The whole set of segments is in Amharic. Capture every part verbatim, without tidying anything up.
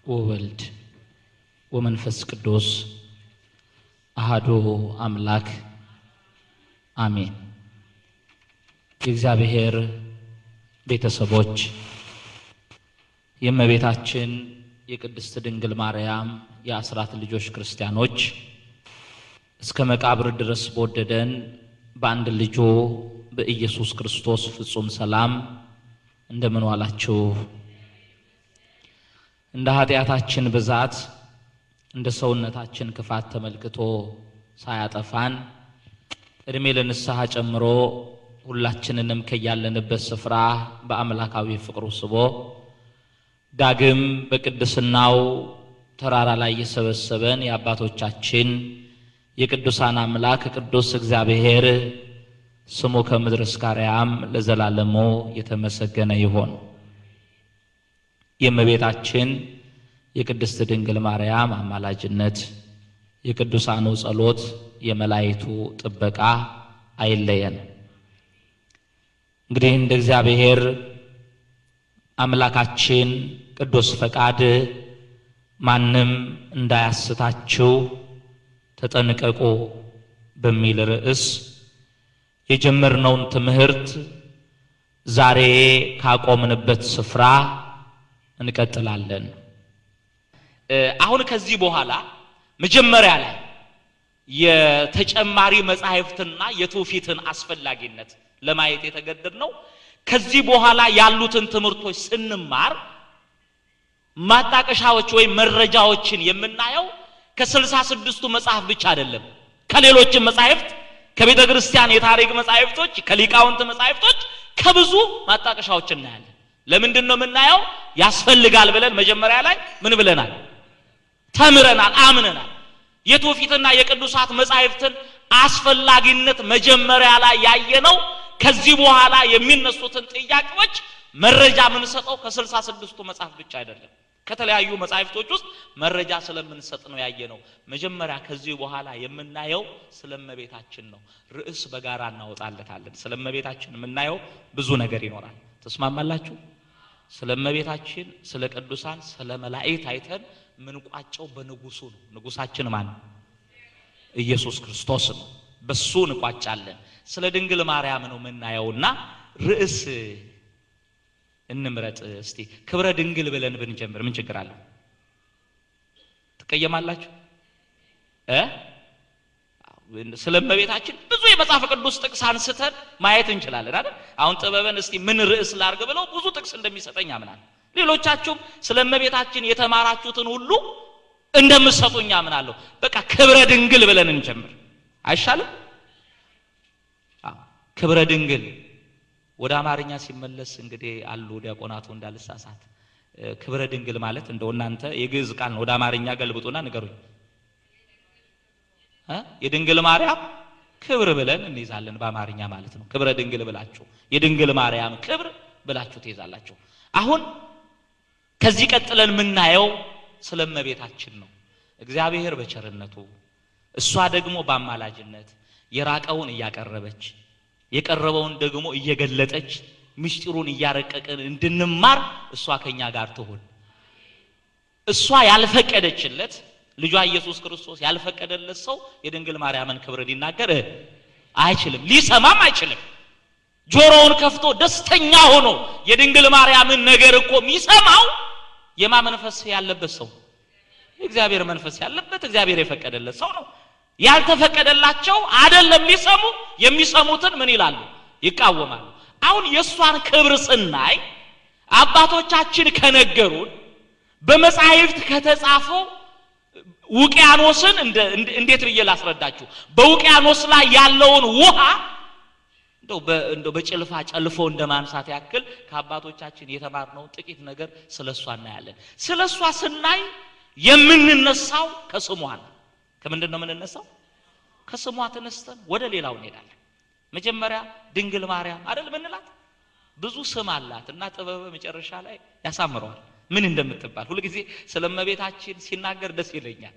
ወወልድ ወመንፈስ ቅዱስ አሐዱ አምላክ አሜን። የእግዚአብሔር ቤተሰቦች የእመቤታችን የቅድስት ድንግል ማርያም የአስራት ልጆች ክርስቲያኖች እስከ መቃብር ድረስ በወደደን በአንድ ልጁ በኢየሱስ ክርስቶስ ፍጹም ሰላም እንደምን ዋላችሁ? እንደ ኃጢአታችን ብዛት እንደ ሰውነታችን ክፋት ተመልክቶ ሳያጠፋን እድሜ ለንስሐ ጨምሮ ሁላችንንም ከያለንበት ስፍራ በአምላካዊ ፍቅሩ ስቦ ዳግም በቅድስናው ተራራ ላይ የሰበሰበን የአባቶቻችን የቅዱሳን አምላክ ቅዱስ እግዚአብሔር ስሙ ከምድር እስከ አርያም ለዘላለሙ የተመሰገነ ይሁን። የእመቤታችን የቅድስት ድንግል ማርያም አማላጅነት የቅዱሳኑ ጸሎት የመላእክቱ ጥበቃ አይለየን። እንግዲህ እንደ እግዚአብሔር አምላካችን ቅዱስ ፈቃድ ማንም እንዳያስታችሁ ተጠንቀቁ በሚል ርዕስ የጀመርነውን ትምህርት ዛሬ ካቆምንበት ስፍራ እንቀጥላለን። አሁን ከዚህ በኋላ መጀመሪያ ላይ የተጨማሪ መጻሕፍትና የትውፊትን አስፈላጊነት ለማየት የተገደድነው ከዚህ በኋላ ያሉትን ትምህርቶች ስንማር ማጣቀሻዎች ወይ መረጃዎችን የምናየው ከስልሳ ስድስቱ መጽሐፍ ብቻ አይደለም፣ ከሌሎችም መጽሐፍት ከቤተ ክርስቲያን የታሪክ መጽሐፍቶች ከሊቃውንት መጽሐፍቶች ከብዙ ማጣቀሻዎች እናያለን። ለምንድን ነው የምናየው? ያስፈልጋል ብለን መጀመሪያ ላይ ምን ብለናል? ተምረናል፣ አምነናል። የትውፊትና የቅዱሳት መጽሐፍትን አስፈላጊነት መጀመሪያ ላይ ያየነው ከዚህ በኋላ የሚነሱትን ጥያቄዎች መረጃ የምንሰጠው ከስልሳ ስድስቱ መጽሐፍ ብቻ አይደለም፣ ከተለያዩ መጽሐፍቶች ውስጥ መረጃ ስለምንሰጥ ነው ያየነው። መጀመሪያ ከዚህ በኋላ የምናየው ስለእመቤታችን ነው። ርዕስ በጋራ እናወጣለታለን። ስለእመቤታችን የምናየው ብዙ ነገር ይኖራል። ተስማማላችሁ? ስለእመቤታችን፣ ስለ ቅዱሳን፣ ስለ መላእክት አይተን ምን ቋጨው በንጉሱ ነው። ንጉሳችን ማን ነው? ኢየሱስ ክርስቶስ ነው። በሱ እንቋጫለን። ስለ ድንግል ማርያም ነው የምናየውና ርዕስ እንምረጥ እስቲ። ክብረ ድንግል ብለን ብንጀምር ምን ችግር አለው? ትቀየማላችሁ እ ስለእመቤታችን ብዙ የመጽሐፍ ቅዱስ ጥቅስ አንስተን ማየት እንችላለን አይደል? አሁን ጥበበን እስቲ ምን ርዕስ ላርግ ብለው ብዙ ጥቅስ እንደሚሰጠኝ አምናለሁ። ሌሎቻችሁም ስለእመቤታችን የተማራችሁትን ሁሉ እንደምትሰጡኝ አምናለሁ። በቃ ክብረ ድንግል ብለን እንጀምር አይሻልም? አዎ ክብረ ድንግል ወደ አማርኛ ሲመለስ እንግዲህ አሉ ዲያቆናቱ እንዳልሳሳት ክብረ ድንግል ማለት እንደው እናንተ የግዕዝ ቃል ነው። ወደ አማርኛ ገልብጡና ንገሩኝ እ የድንግል ማርያም ክብር ብለን እንይዛለን በአማርኛ ማለት ነው። ክብረ ድንግል ብላችሁ የድንግል ማርያም ክብር ብላችሁ ትይዛላችሁ። አሁን ከዚህ ቀጥለን የምናየው ስለእመቤታችን ነው። እግዚአብሔር በቸርነቱ እሷ ደግሞ በአማላጅነት የራቀውን እያቀረበች የቀረበውን ደግሞ እየገለጠች ምስጢሩን እያረቀቀን እንድንማር እሷ ከኛ ጋር ትሁን። እሷ ያልፈቀደችለት ልጇ ኢየሱስ ክርስቶስ ያልፈቀደለት ሰው የድንግል ማርያምን ክብር ሊናገር አይችልም፣ ሊሰማም አይችልም። ጆሮውን ከፍቶ ደስተኛ ሆኖ የድንግል ማርያምን ነገር እኮ የሚሰማው የማ መንፈስ ያለበት ሰው? እግዚአብሔር መንፈስ ያለበት እግዚአብሔር የፈቀደለት ሰው ነው። ያልተፈቀደላቸው አይደለም ሊሰሙ፣ የሚሰሙትን ምን ይላሉ? ይቃወማሉ። አሁን የሷን ክብር ስናይ አባቶቻችን ከነገሩን በመጻሕፍት ከተጻፈው ውቅያኖስን እንዴት ብዬ ላስረዳችሁ? በውቅያኖስ ላይ ያለውን ውሃ እንደው እንደው በጭልፋ ጨልፎ እንደማንሳት ያክል ከአባቶቻችን የተማርነው ጥቂት ነገር ስለሷ እናያለን። ስለሷ ስናይ የምንነሳው ከስሟ ነው። ከምንድን ነው የምንነሳው? ከስሟ ተነስተን ወደ ሌላው እንሄዳለን። መጀመሪያ ድንግል ማርያም አይደል ምንላት? ብዙ ስም አላት እና ጥበበ መጨረሻ ላይ ያሳምረዋል ምን እንደምትባል። ሁሉ ጊዜ ስለእመቤታችን ሲናገር ደስ ይለኛል።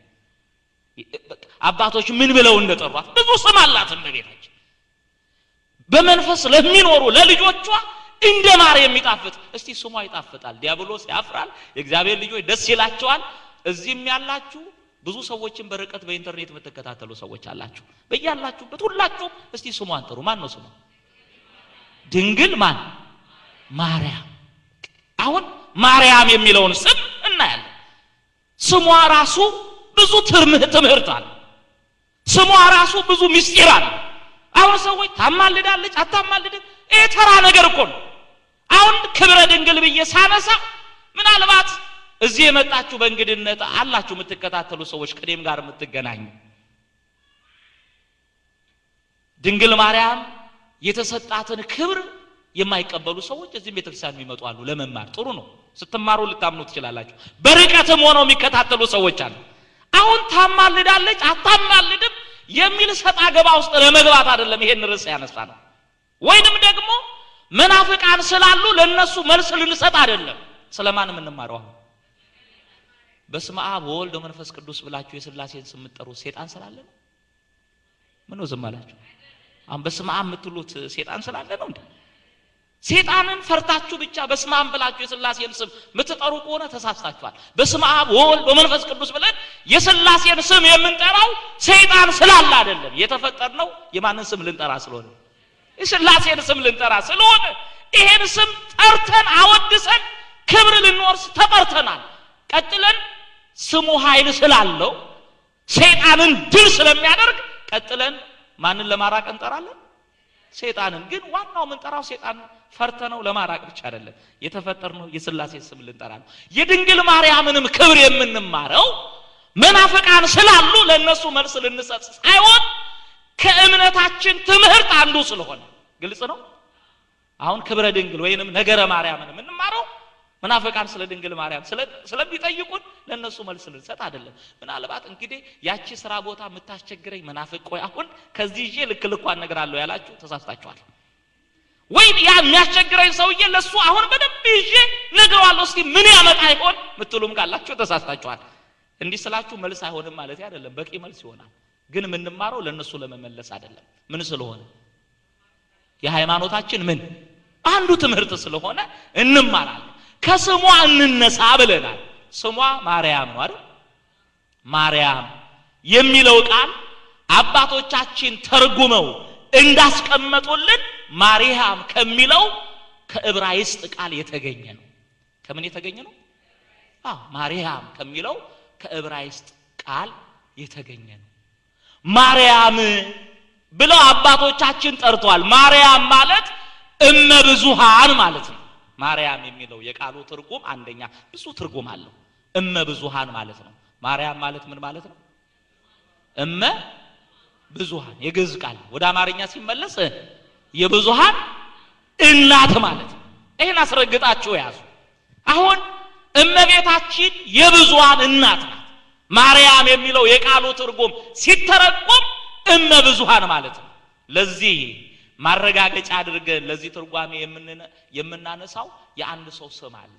አባቶች ምን ብለው እንደጠሯት ብዙ ስም አላት እመቤታችን። በመንፈስ ለሚኖሩ ለልጆቿ እንደ ማር የሚጣፍጥ እስቲ ስሟ ይጣፍጣል ዲያብሎስ ያፍራል የእግዚአብሔር ልጆች ደስ ይላቸዋል እዚህም ያላችሁ ብዙ ሰዎችን በርቀት በኢንተርኔት የምትከታተሉ ሰዎች አላችሁ በእያላችሁበት ሁላችሁ እስቲ ስሟን ጥሩ ማን ነው ስሟ ድንግል ማን ማርያም አሁን ማርያም የሚለውን ስም እናያለን ስሟ ራሱ ብዙ ትምህርት አለ ስሟ ራሱ ብዙ ምስጢር አለ አሁን ሰዎች ታማልዳለች አታማልድም ይሄ ተራ ነገር እኮ ነው አሁን ክብረ ድንግል ብዬ ሳነሳ ምናልባት እዚህ የመጣችሁ በእንግድነት አላችሁ የምትከታተሉ ሰዎች ከኔም ጋር የምትገናኙ ድንግል ማርያም የተሰጣትን ክብር የማይቀበሉ ሰዎች እዚህ ቤተክርስቲያን የሚመጡ አሉ ለመማር ጥሩ ነው ስትማሩ ልታምኑ ትችላላችሁ በርቀትም ሆነው የሚከታተሉ ሰዎች አሉ አሁን ታማልዳለች አታማልድም የሚል ሰጣ ገባ ውስጥ ለመግባት አይደለም ይሄን ርዕስ ያነሳ ነው ወይንም ደግሞ መናፍቃን ስላሉ ለነሱ መልስ ልንሰጥ አይደለም ስለማን ምንማረው በስመ አብ ወወልድ ወመንፈስ ቅዱስ ብላችሁ የሥላሴን ስም የምትጠሩ ሰይጣን ስላለ ነው ምን ነው ዝም አላችሁ አሁን በስመ አብ የምትሉት ሰይጣን ስላለ ነው እንዴ ሰይጣንን ፈርታችሁ ብቻ በስመ አብ ብላችሁ የሥላሴን ስም የምትጠሩ ከሆነ ተሳስታችኋል በስመ አብ ወወልድ ወመንፈስ ቅዱስ ብለን የሥላሴን ስም የምንጠራው ሰይጣን ስላለ አይደለም የተፈጠርነው የማንን ስም ልንጠራ ስለሆነ የሥላሴን ስም ልንጠራ ስለሆነ ይሄን ስም ጠርተን አወድሰን ክብር ልንወርስ ተጠርተናል ቀጥለን ስሙ ኃይል ስላለው ሰይጣንን ድል ስለሚያደርግ ቀጥለን ማንን ለማራቅ እንጠራለን ሰይጣንን ግን ዋናው ምንጠራው ሰይጣን ፈርተነው ለማራቅ ብቻ አይደለም የተፈጠርነው የሥላሴ ስም ልንጠራ ነው የድንግል ማርያምንም ክብር የምንማረው መናፍቃን ስላሉ ለነሱ መልስ ልንሰጥ ሳይሆን ከእምነታችን ትምህርት አንዱ ስለሆነ ግልጽ ነው አሁን ክብረ ድንግል ወይንም ነገረ ማርያምን የምንማረው መናፍቃን ስለ ድንግል ማርያም ስለሚጠይቁን ለነሱ መልስ ልንሰጥ አይደለም ምናልባት እንግዲህ ያቺ ስራ ቦታ የምታስቸግረኝ መናፍቅ ቆይ አሁን ከዚህ ይዤ ልክ ልኳን ነግራለሁ ያላችሁ ተሳስታችኋል ወይ ያ የሚያስቸግረኝ ሰውዬ ለሱ አሁን በደንብ ይዤ ነግራለሁ እስቲ ምን ያመጣ ይሆን ምትሉም ካላችሁ ተሳስታችኋል እንዲህ ስላችሁ መልስ አይሆንም ማለት አይደለም በቂ መልስ ይሆናል ግን ምንማረው ለነሱ ለመመለስ አይደለም ምን ስለሆነ የሃይማኖታችን ምን አንዱ ትምህርት ስለሆነ እንማራለን ከስሟ እንነሳ ብለናል ስሟ ማርያም ነው አይደል ማርያም የሚለው ቃል አባቶቻችን ተርጉመው እንዳስቀመጡልን ማርያም ከሚለው ከዕብራይስጥ ቃል የተገኘ ነው ከምን የተገኘ ነው አዎ ማርያም ከሚለው ከዕብራይስጥ ቃል የተገኘ ነው ማርያም ብለው አባቶቻችን ጠርቷል ማርያም ማለት እመ ብዙሃን ማለት ነው ማርያም የሚለው የቃሉ ትርጉም አንደኛ ብዙ ትርጉም አለው እመ ብዙሃን ማለት ነው ማርያም ማለት ምን ማለት ነው እመ ብዙሃን የግዕዝ ቃል ወደ አማርኛ ሲመለስ የብዙሃን እናት ማለት ነው ይሄን አስረግጣችሁ ያዙ አሁን እመቤታችን የብዙሃን እናት ናት ማርያም የሚለው የቃሉ ትርጉም ሲተረጎም እመ ብዙሃን ማለት ነው ለዚህ ማረጋገጫ አድርገን ለዚህ ትርጓሜ የምናነሳው የአንድ ሰው ስም አለ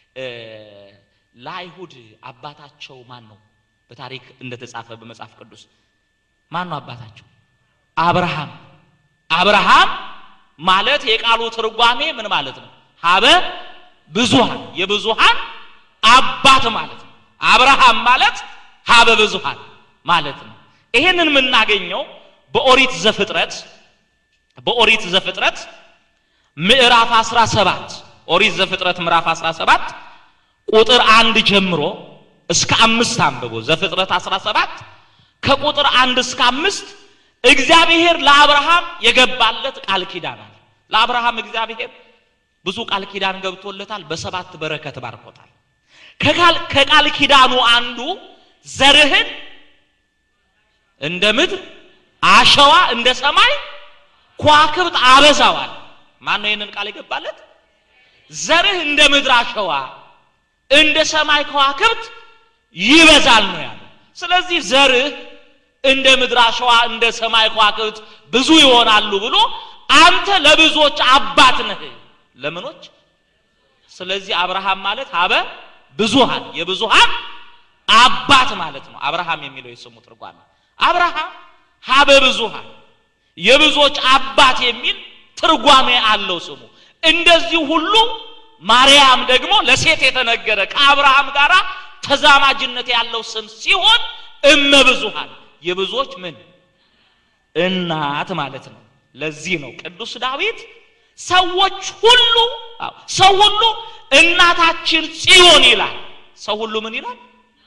ለአይሁድ አባታቸው ማን ነው በታሪክ እንደተጻፈ በመጽሐፍ ቅዱስ ማን ነው አባታቸው አብርሃም አብርሃም ማለት የቃሉ ትርጓሜ ምን ማለት ነው ሀበ ብዙሃን የብዙሃን አባት ማለት ነው አብርሃም ማለት ሀበ ብዙሃን ማለት ነው ይሄንን የምናገኘው በኦሪት ዘፍጥረት በኦሪት ዘፍጥረት ምዕራፍ አስራ ሰባት ኦሪት ዘፍጥረት ምዕራፍ አስራ ሰባት ቁጥር አንድ ጀምሮ እስከ አምስት አንብቦ ዘፍጥረት አስራ ሰባት ከቁጥር አንድ እስከ አምስት እግዚአብሔር ለአብርሃም የገባለት ቃል ኪዳን አለ ለአብርሃም እግዚአብሔር ብዙ ቃል ኪዳን ገብቶለታል በሰባት በረከት ባርኮታል ከቃል ከቃል ኪዳኑ አንዱ ዘርህን እንደ ምድር አሸዋ እንደ ሰማይ ከዋክብት አበዛዋል ማን ነው ይሄንን ቃል የገባለት ዘርህ እንደ ምድር አሸዋ እንደ ሰማይ ከዋክብት ይበዛል ነው ያለው ስለዚህ ዘርህ እንደ ምድር አሸዋ እንደ ሰማይ ከዋክብት ብዙ ይሆናሉ ብሎ አንተ ለብዙዎች አባት ነህ ለምኖች ስለዚህ አብርሃም ማለት ሀበ ብዙሃን የብዙሃን አባት ማለት ነው አብርሃም የሚለው የስሙ ትርጓሜ አብርሃም ሀበ ብዙሃን የብዙዎች አባት የሚል ትርጓሜ አለው ስሙ እንደዚህ ሁሉ ማርያም ደግሞ ለሴት የተነገረ ከአብርሃም ጋራ ተዛማጅነት ያለው ስም ሲሆን እመብዙሃን የብዙዎች ምን እናት ማለት ነው። ለዚህ ነው ቅዱስ ዳዊት ሰዎች ሁሉ ሰው ሁሉ እናታችን ጽዮን ይላል። ሰው ሁሉ ምን ይላል?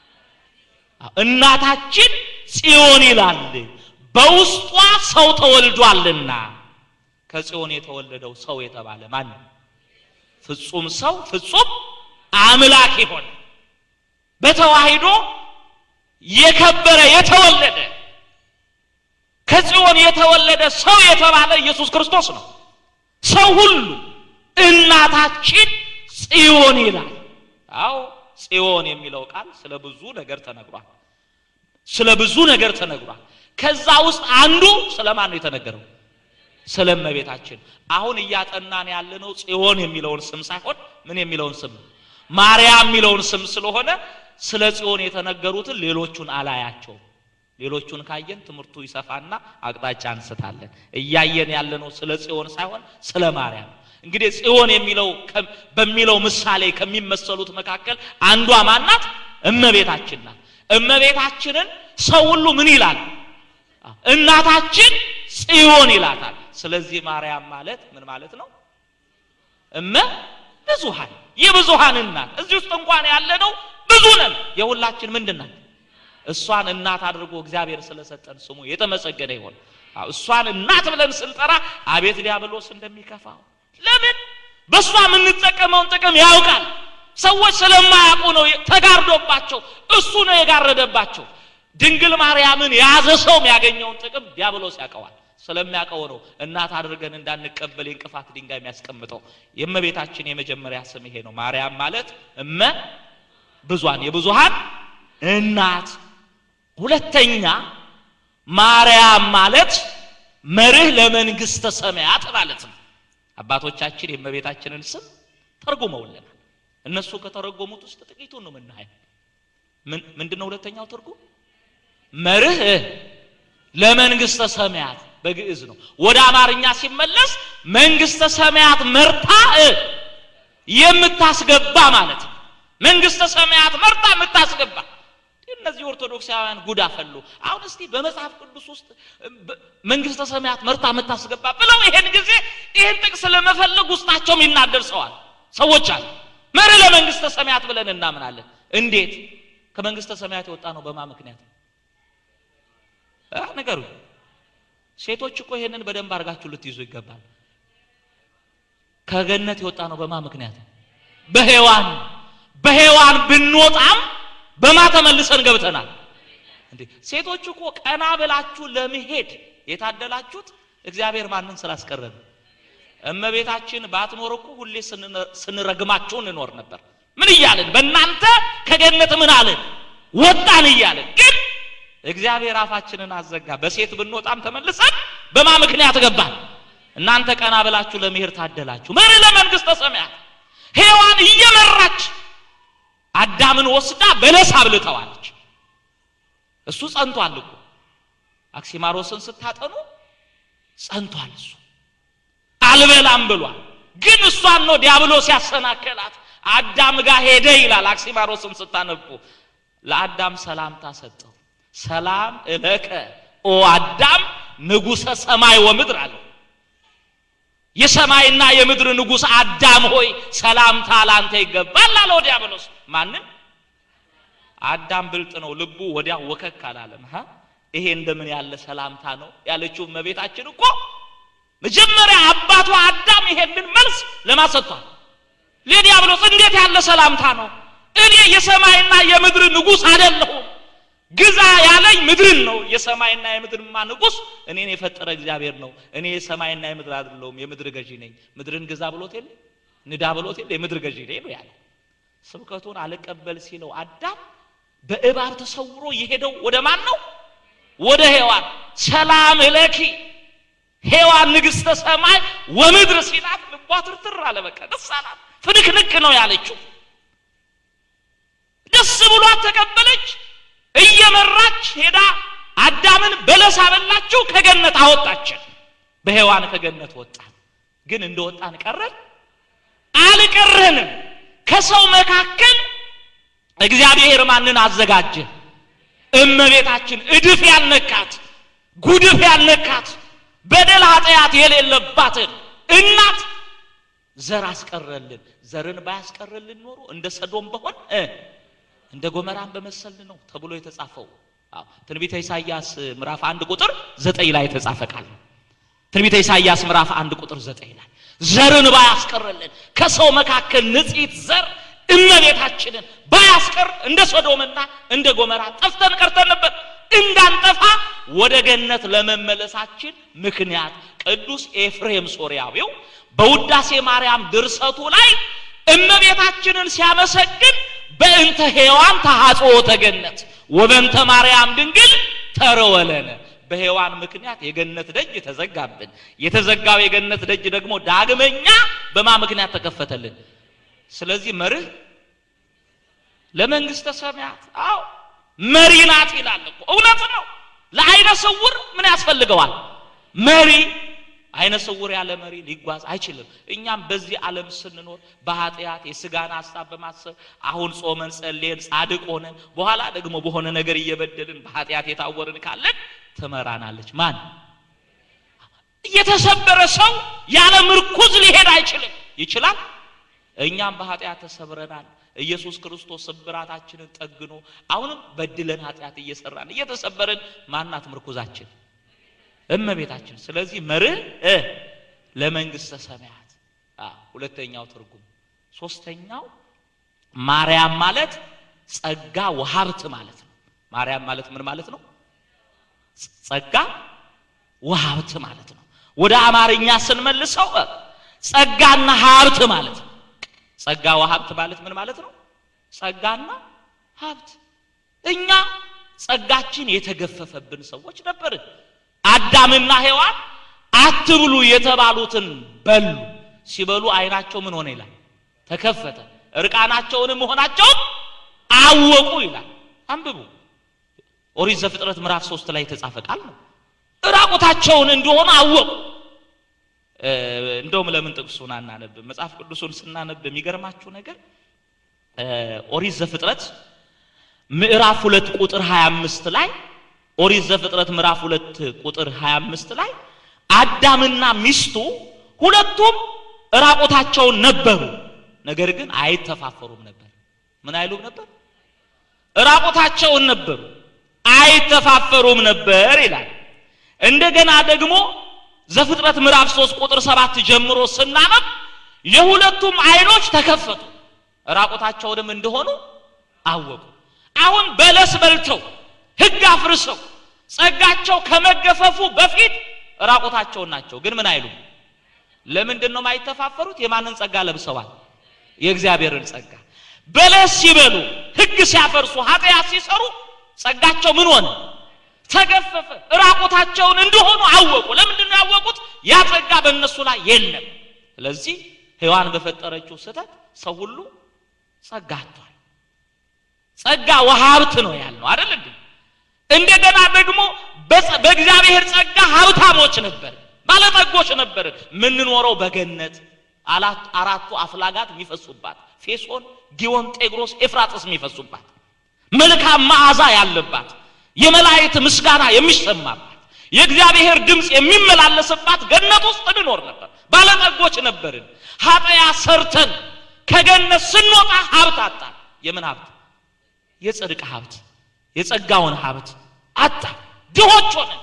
እናታችን ጽዮን ይላል። በውስጧ ሰው ተወልዷልና። ከጽዮን የተወለደው ሰው የተባለ ማን ነው? ፍጹም ሰው ፍጹም አምላክ ይሆን በተዋሂዶ የከበረ የተወለደ ከጽዮን የተወለደ ሰው የተባለ ኢየሱስ ክርስቶስ ነው። ሰው ሁሉ እናታችን ጽዮን ይላል። አዎ ጽዮን የሚለው ቃል ስለ ብዙ ነገር ተነግሯል። ስለ ብዙ ነገር ተነግሯል። ከዛ ውስጥ አንዱ ስለማን ነው የተነገረው? ስለ እመቤታችን። አሁን እያጠናን ያለነው ጽዮን የሚለውን ስም ሳይሆን ምን የሚለውን ስም? ማርያም የሚለውን ስም ስለሆነ ስለ ጽዮን የተነገሩትን ሌሎቹን አላያቸው። ሌሎቹን ካየን ትምህርቱ ይሰፋና አቅጣጫ አንስታለን። እያየን ያለነው ስለ ጽዮን ሳይሆን ስለ ማርያም። እንግዲህ ጽዮን የሚለው በሚለው ምሳሌ ከሚመሰሉት መካከል አንዷ ማናት? እመቤታችን ናት። እመቤታችንን ሰው ሁሉ ምን ይላል? እናታችን ጽዮን ይላታል። ስለዚህ ማርያም ማለት ምን ማለት ነው? እመ ብዙሃን የብዙሃን እናት። እዚህ ውስጥ እንኳን ያለነው ብዙ ነን። የሁላችን ምንድነው? እሷን እናት አድርጎ እግዚአብሔር ስለሰጠን ስሙ የተመሰገነ ይሁን። እሷን እናት ብለን ስንጠራ አቤት ዲያብሎስ እንደሚከፋው። ለምን? በሷ ምን እንጠቀመውን ጥቅም ያውቃል። ሰዎች ስለማያውቁ ነው ተጋርዶባቸው፣ እሱ ነው የጋረደባቸው። ድንግል ማርያምን ያዘ ሰው የሚያገኘውን ጥቅም ዲያብሎስ ያውቀዋል። ስለሚያውቀው ነው እናት አድርገን እንዳንቀበል እንቅፋት ድንጋይ የሚያስቀምጠው። የእመቤታችን የመጀመሪያ ስም ይሄ ነው። ማርያም ማለት እመ ብዙሃን የብዙሃን እናት። ሁለተኛ ማርያም ማለት መርህ ለመንግስተ ሰማያት ማለት ነው። አባቶቻችን የእመቤታችንን ስም ተርጉመውልናል። እነሱ ከተረጎሙት ውስጥ ጥቂቱን ነው የምናየው። ምን ምንድነው ሁለተኛው ትርጉም? መርህ ለመንግስተ ሰማያት በግዕዝ ነው። ወደ አማርኛ ሲመለስ መንግስተ ሰማያት መርታ የምታስገባ ማለት ነው። መንግስተ ሰማያት መርታ የምታስገባ። እነዚህ ኦርቶዶክሳውያን ጉዳ ፈሉ። አሁን እስቲ በመጽሐፍ ቅዱስ ውስጥ መንግስተ ሰማያት መርታ የምታስገባ ብለው ይሄን ጊዜ ይሄን ጥቅስ ለመፈለግ ውስጣቸው ይናደርሰዋል ሰዎች አሉ። መርህ ለመንግስተ ሰማያት ብለን እናምናለን። እንዴት? ከመንግስተ ሰማያት የወጣ ነው በማ ምክንያት? አህ ነገሩ ሴቶች እኮ ይሄንን በደንብ አርጋችሁ ልትይዙ ይገባል። ከገነት የወጣ ነው በማ ምክንያት? በሔዋን በሔዋን ብንወጣም በማ ተመልሰን ገብተናል እንዴ? ሴቶች እኮ ቀና ብላችሁ ለመሄድ የታደላችሁት እግዚአብሔር ማንን ስላስቀረን? እመቤታችን ባትኖር እኮ ሁሌ ስንረግማችሁ እንኖር ነበር። ምን ይያለን? በእናንተ ከገነት ምን አለን? ወጣን ይያለን። ግን እግዚአብሔር አፋችንን አዘጋ። በሴት ብንወጣም ተመልሰን በማ ምክንያት ገባን? እናንተ ቀና ብላችሁ ለመሄድ ታደላችሁ። መሪ ለመንግስተ ሰማያት ሔዋን እየመራች አዳምን ወስዳ በለስ አብልተዋለች። እሱ ጸንቷል እኮ አክሲማሮስን ስታጠኑ ጸንቷል። እሱ አልበላም ብሏል። ግን እሷን ነው ዲያብሎስ ያሰናከላት። አዳም ጋር ሄደ ይላል። አክሲማሮስን ስታነቡ ለአዳም ሰላምታ ሰጠው። ሰላም እለከ ኦ አዳም ንጉሰ ሰማይ ወምድር አለው። የሰማይና የምድር ንጉስ አዳም ሆይ ሰላምታ ላንተ ይገባል አለው ዲያብሎስ። ማንን? አዳም ብልጥ ነው፣ ልቡ ወዲያ ወከክ አላለም። ሀ ይሄ እንደምን ያለ ሰላምታ ነው ያለችው እመቤታችን እኮ መጀመሪያ አባቷ አዳም ይሄንን መልስ ለማሰጥቷል ለዲያብሎስ። እንዴት ያለ ሰላምታ ነው? እኔ የሰማይና የምድር ንጉስ አይደለሁም። ግዛ ያለኝ ምድርን ነው። የሰማይና የምድርማ ንጉስ እኔን የፈጠረ እግዚአብሔር ነው። እኔ የሰማይና የምድር አይደለሁም፣ የምድር ገዢ ነኝ። ምድርን ግዛ ብሎት የለ ንዳ ብሎት የለ የምድር ገዢ ነኝ ነው ያለ። ስብከቱን አልቀበል ሲለው አዳም በእባብ ተሰውሮ የሄደው ወደ ማን ነው? ወደ ሔዋን። ሰላም እለኪ ሔዋን ንግስተ ሰማይ ወምድር ሲላት ልቧ ትርትር አለ። በቃ ደስ አላት። ፍንክንክ ነው ያለችው። ደስ ብሏት ተቀበለች። እየመራች ሄዳ አዳምን በለስ አበላችሁ፣ ከገነት አወጣችን። በሔዋን ከገነት ወጣን። ግን እንደወጣን ቀረን አልቀረንም ከሰው መካከል እግዚአብሔር ማንን አዘጋጀ እመቤታችን እድፍ ያልነካት ጉድፍ ያልነካት በደል ኃጢአት የሌለባትን እናት ዘር አስቀረልን ዘርን ባያስቀረልን ኖሮ እንደ ሰዶም በሆን እንደ ጎመራን በመሰልን ነው ተብሎ የተጻፈው አዎ ትንቢተ ኢሳይያስ ምዕራፍ አንድ ቁጥር ዘጠኝ ላይ የተጻፈ ቃል ነው ትንቢተ ኢሳይያስ ምዕራፍ አንድ ቁጥር ዘጠኝ ላይ ዘርን ባያስቀረልን ከሰው መካከል ንጽሕት ዘር እመቤታችንን ባያስቀር እንደ ሰዶምና እንደ ጎመራ ጠፍተን ቀርተን ነበር እንዳንጠፋ ወደ ገነት ለመመለሳችን ምክንያት ቅዱስ ኤፍሬም ሶርያዊው በውዳሴ ማርያም ድርሰቱ ላይ እመቤታችንን ሲያመሰግን በእንተ ሔዋን ተሐጽኦ ተገነት ወበእንተ ማርያም ድንግል ተረወለነ በሔዋን ምክንያት የገነት ደጅ ተዘጋብን የተዘጋው የገነት ደጅ ደግሞ ዳግመኛ በማ ምክንያት ተከፈተልን ስለዚህ መርህ ለመንግስተ ሰማያት አው መሪናት ይላል እኮ እውነት ነው ለአይነ ስውር ምን ያስፈልገዋል መሪ አይነ ስውር ያለ መሪ ሊጓዝ አይችልም እኛም በዚህ ዓለም ስንኖር በኃጢአት የሥጋን ሐሳብ በማሰብ አሁን ጾመን ጸልየን ጻድቅ ሆነን በኋላ ደግሞ በሆነ ነገር እየበደልን በኃጢአት የታወርን ካለን ትመራናለች ማን የተሰበረ ሰው ያለ ምርኩዝ ሊሄድ አይችልም ይችላል እኛም በኃጢአት ተሰብረናል ኢየሱስ ክርስቶስ ስብራታችንን ጠግኖ አሁንም በድለን ኃጢአት እየሰራን እየተሰበረን ማናት ምርኩዛችን እመቤታችን ስለዚህ መርህ ለመንግስተ ሰማያት አ ሁለተኛው ትርጉም ሶስተኛው ማርያም ማለት ጸጋ ወሀብት ማለት ነው ማርያም ማለት ምን ማለት ነው ጸጋ ወሀብት ማለት ነው ወደ አማርኛ ስንመልሰው ጸጋና ሀብት ማለት ነው ጸጋ ወሀብት ማለት ምን ማለት ነው ጸጋና ሀብት እኛ ጸጋችን የተገፈፈብን ሰዎች ነበርን አዳምና ሔዋን አትብሉ የተባሉትን በሉ ሲበሉ አይናቸው ምን ሆነ ይላል ተከፈተ እርቃናቸውን መሆናቸው አወቁ ይላል አንብቡ ኦሪት ዘፍጥረት ምዕራፍ ሶስት ላይ የተጻፈ ቃል ነው ራቁታቸውን እንደሆነ አወቁ እንደውም ለምን ጥቅሱን አናነብ መጽሐፍ ቅዱስን ስናነብ የሚገርማችሁ ነገር ኦሪት ዘፍጥረት ምዕራፍ ሁለት ቁጥር ሃያ አምስት ላይ ኦሪት ዘፍጥረት ምዕራፍ ሁለት ቁጥር ሃያ አምስት ላይ አዳምና ሚስቱ ሁለቱም ራቁታቸውን ነበሩ ነገር ግን አይተፋፈሩም ነበር ምን አይሉም ነበር ራቁታቸውን ነበሩ አይተፋፈሩም ነበር ይላል እንደገና ደግሞ ዘፍጥረት ምዕራፍ ሶስት ቁጥር ሰባት ጀምሮ ስናነብ የሁለቱም አይኖች ተከፈቱ ራቁታቸውንም እንደሆኑ አወቁ አሁን በለስ በልተው ሕግ አፍርሰው ጸጋቸው ከመገፈፉ በፊት ራቁታቸውን ናቸው ግን ምን አይሉም ለምንድን ነው ማይተፋፈሩት የማንን ጸጋ ለብሰዋል የእግዚአብሔርን ጸጋ በለስ ሲበሉ ሕግ ሲያፈርሱ ኃጢአት ሲሰሩ ጸጋቸው ምን ሆነ ተገፈፈ ራቁታቸውን እንደሆኑ አወቁ ለምንድን ነው ያወቁት ያ ጸጋ በእነሱ ላይ የለም ስለዚህ ሔዋን በፈጠረችው ስህተት ሰው ሁሉ ጸጋ አጥቷል ጸጋ ወሀብት ነው ያለው አይደል እንዴ እንደገና ደግሞ በእግዚአብሔር ጸጋ ሀብታሞች ነበር ባለጠጎች ነበር ምን ኖረው በገነት አራቱ አፍላጋት የሚፈሱባት ፌሶን ጊዮን ጤግሮስ ኤፍራጥስ የሚፈሱባት መልካም መዓዛ ያለባት የመላእክት ምስጋና የሚሰማባት የእግዚአብሔር ድምጽ የሚመላለስባት ገነት ውስጥ እንኖር ነበር ባለጠጎች ነበርን ኃጢአት ሰርተን ከገነት ስንወጣ ሀብት አጣን የምን ሀብት የጽድቅ ሀብት የጸጋውን ሀብት አጣ ድሆች ሆነን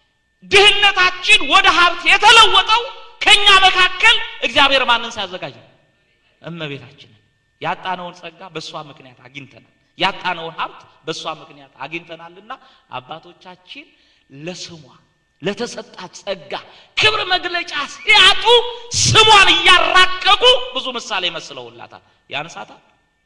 ድህነታችን ወደ ሀብት የተለወጠው ከኛ መካከል እግዚአብሔር ማንን ሲያዘጋጅ እመቤታችንን ያጣነውን ጸጋ በሷ ምክንያት አግኝተናል ያጣነውን ሀብት በሷ ምክንያት አግኝተናልና አባቶቻችን ለስሟ ለተሰጣት ጸጋ ክብር መግለጫ ሲያጡ ስሟን ያራቀቁ ብዙ ምሳሌ መስለውላታል ያንሳታል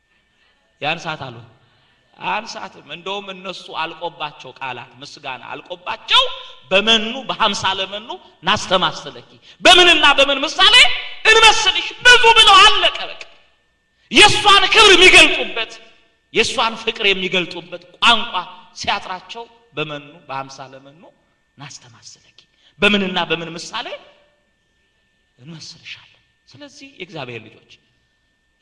ያንሳታል አንሳትም እንደውም እነሱ አልቆባቸው ቃላት ምስጋና አልቆባቸው በመኑ በሃምሳ ለመኑ ናስተማስተለኪ በምንና በምን ምሳሌ እንመስልሽ ብዙ ብለው አለቀ በቃ የሷን ክብር የሚገልጡበት የሷን ፍቅር የሚገልጡበት ቋንቋ ሲያጥራቸው በመኑ በሃምሳ ለመኑ ናስተማስተለኪ በምንና በምን ምሳሌ እንመስልሻለን ስለዚህ የእግዚአብሔር ልጆች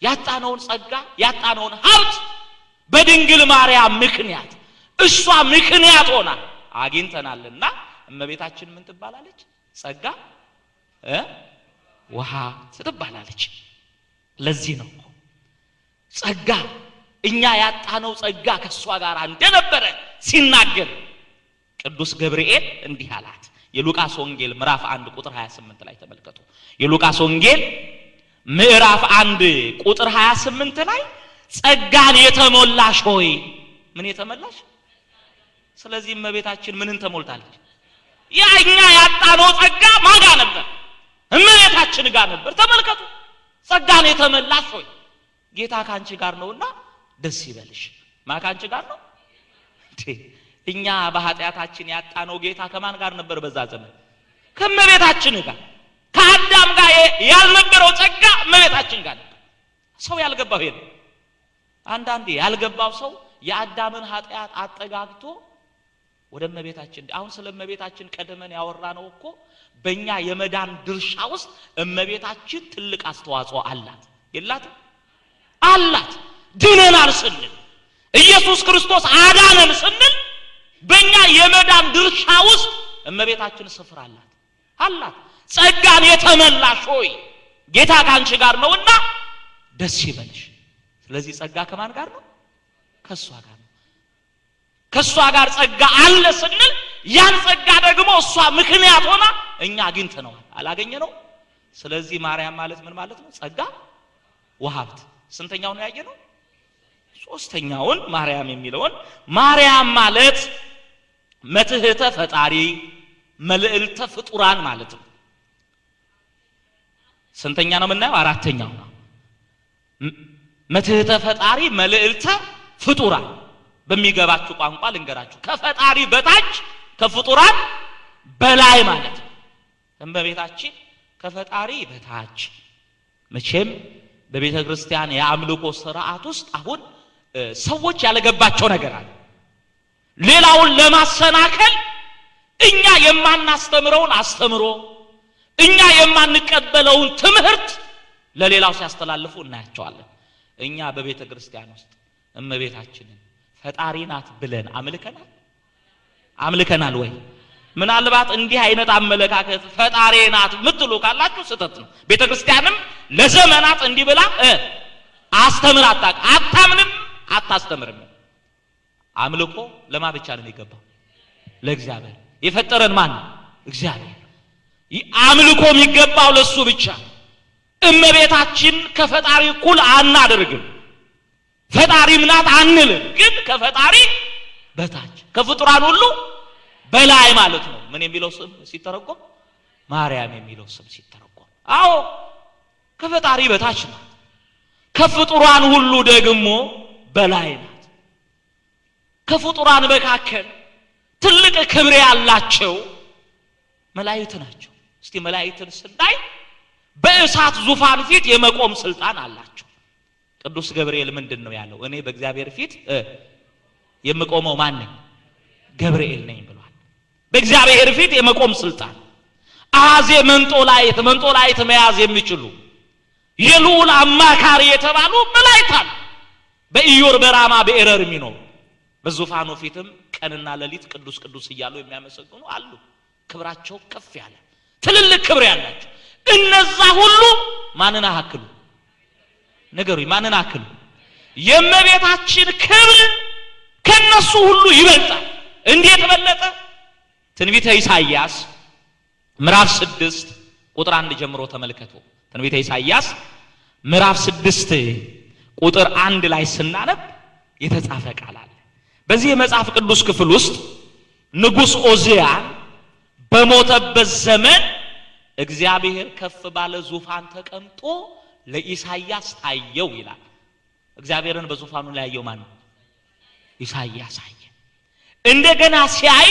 ያጣነውን ጸጋ ያጣነውን ሀብት በድንግል ማርያም ምክንያት እሷ ምክንያት ሆና አግኝተናልና እመቤታችን ምን ትባላለች? ጸጋ እ ውሃ ትባላለች። ለዚህ ነው ጸጋ እኛ ያጣነው ጸጋ ከሷ ጋር እንደነበረ ሲናገር ቅዱስ ገብርኤል እንዲህ አላት። የሉቃስ ወንጌል ምዕራፍ አንድ ቁጥር ሃያ ስምንት ላይ ተመልከቱ። የሉቃስ ወንጌል ምዕራፍ አንድ ቁጥር ሃያ ስምንት ላይ ጸጋን የተሞላሽ ሆይ ምን የተመላሽ? ስለዚህ እመቤታችን ምንን ተሞልታለች? ያ እኛ ያጣነው ጸጋ ማጋ ነበር? እመቤታችን ጋር ነበር። ተመልከቱ። ጸጋን የተመላሽ ሆይ ጌታ ካንቺ ጋር ነውና ደስ ይበልሽ። ማ ካንቺ ጋር ነው? እኛ በኃጢአታችን ያጣነው ጌታ ከማን ጋር ነበር? በዛ ዘመን ከእመቤታችን ጋር። ከአዳም ጋር ያልነበረው ጸጋ እመቤታችን ጋር ነበር። ሰው ያልገባው ይሄ ነው። አንዳንዴ ያልገባው ሰው የአዳምን ኃጢአት አጠጋግቶ ወደ እመቤታችን አሁን ስለ እመቤታችን ቀደመን ያወራነው እኮ በእኛ የመዳን ድርሻ ውስጥ እመቤታችን ትልቅ አስተዋጽኦ አላት። የላትም? አላት። ድነናል ስንል ኢየሱስ ክርስቶስ አዳነን ስንል በእኛ የመዳን ድርሻ ውስጥ እመቤታችን ስፍራ አላት አላት። ጸጋን የተመላሽ ሆይ ጌታ ካንቺ ጋር ነውና ደስ ይበልሽ። ስለዚህ ጸጋ ከማን ጋር ነው? ከሷ ጋር ነው። ከሷ ጋር ጸጋ አለ ስንል ያን ጸጋ ደግሞ እሷ ምክንያት ሆና እኛ አግኝተነዋል። አላገኘነው? ስለዚህ ማርያም ማለት ምን ማለት ነው? ጸጋ ወሀብት። ስንተኛው ነው ያየነው? ሶስተኛውን ማርያም የሚለውን ማርያም ማለት መትህተ ፈጣሪ መልዕልተ ፍጡራን ማለት ነው። ስንተኛ ነው የምናየው? አራተኛው ነው። መትህተ ፈጣሪ መልዕልተ ፍጡራን በሚገባችሁ ቋንቋ ልንገራችሁ። ከፈጣሪ በታች ከፍጡራን በላይ ማለት ነው። እመቤታችን ከፈጣሪ በታች መቼም በቤተ ክርስቲያን የአምልኮ ሥርዓት ውስጥ አሁን ሰዎች ያለገባቸው ነገር አለ። ሌላውን ለማሰናከል እኛ የማናስተምረውን አስተምሮ እኛ የማንቀበለውን ትምህርት ለሌላው ሲያስተላልፉ እናያቸዋለን። እኛ በቤተ ክርስቲያን ውስጥ እመቤታችንን ፈጣሪ ናት ብለን አምልከናል አምልከናል ወይ? ምናልባት እንዲህ አይነት አመለካከት ፈጣሪ ናት ምትሉ ካላችሁ ስህተት ነው። ቤተ ክርስቲያንም ለዘመናት እንዲህ ብላ አስተምር አጣቅ አታምንም አታስተምርም። አምልኮ ለማ ብቻ ነው የሚገባው? ለእግዚአብሔር። የፈጠረን ማን ነው? እግዚአብሔር። አምልኮ የሚገባው ለሱ ብቻ። እመቤታችን ከፈጣሪ እኩል አናደርግም። ፈጣሪም ናት አንልም፣ ግን ከፈጣሪ በታች ከፍጡራን ሁሉ በላይ ማለት ነው። ምን የሚለው ስም ሲተረጎም? ማርያም የሚለው ስም ሲተረጎም፣ አዎ ከፈጣሪ በታች ናት፣ ከፍጡራን ሁሉ ደግሞ በላይ ናት። ከፍጡራን መካከል ትልቅ ክብር ያላቸው መላእክት ናቸው። እስቲ መላእክትን ስናይ በእሳት ዙፋን ፊት የመቆም ስልጣን አላቸው። ቅዱስ ገብርኤል ምንድነው ያለው? እኔ በእግዚአብሔር ፊት የምቆመው ማን ነኝ? ገብርኤል ነኝ ብሏል። በእግዚአብሔር ፊት የመቆም ስልጣን አዜ መንጦላይት መንጦላይት መያዝ የሚችሉ የልዑል አማካሪ የተባሉ መላእክት አሉ። በኢዮር በራማ በኤረር የሚኖሩ በዙፋኑ ፊትም ቀንና ሌሊት ቅዱስ ቅዱስ እያሉ የሚያመሰግኑ አሉ። ክብራቸው ከፍ ያለ ትልልቅ ክብር ያላቸው እነዛ ሁሉ ማንን አክሉ? ነገሩኝ፣ ማንን አክሉ? የእመቤታችን ክብር ከነሱ ሁሉ ይበልጣል። እንዴት በለጠ? ትንቢተ ኢሳይያስ ምዕራፍ ስድስት ቁጥር አንድ ጀምሮ ተመልከቱ። ትንቢተ ኢሳይያስ ምዕራፍ ስድስት ቁጥር አንድ ላይ ስናነብ የተጻፈ ቃል አለ። በዚህ የመጽሐፍ ቅዱስ ክፍል ውስጥ ንጉሥ ኦዚያን በሞተበት ዘመን እግዚአብሔር ከፍ ባለ ዙፋን ተቀምጦ ለኢሳይያስ ታየው ይላል። እግዚአብሔርን በዙፋኑ ላይ ያየው ማን ነው? ኢሳይያስ አየ። እንደገና ሲያይ